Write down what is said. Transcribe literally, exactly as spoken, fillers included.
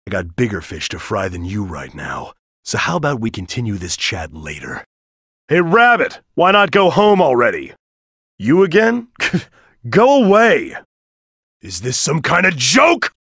I got bigger fish to fry than you right now, so how about we continue this chat later? Hey, Rabbit, why not go home already? You again? Go away! Is this some kind of joke?